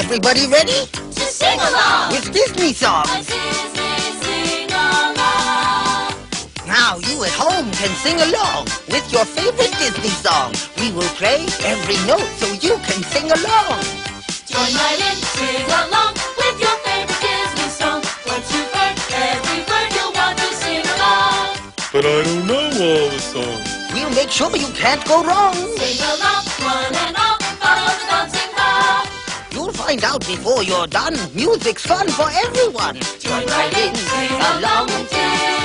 Everybody ready? To sing along With Disney songs. Disney sing-along. Now you at home can sing along with your favorite Disney song. We will play every note so you can sing along. Join right in, sing along with your favorite Disney song. Once you've heard every word, you'll want to sing along. But I don't know all the songs. We'll make sure you can't go wrong. Sing along, one and all, follow the dancing ball. You'll find out before you're done. Music's fun for everyone. Join right in, sing along with Disney.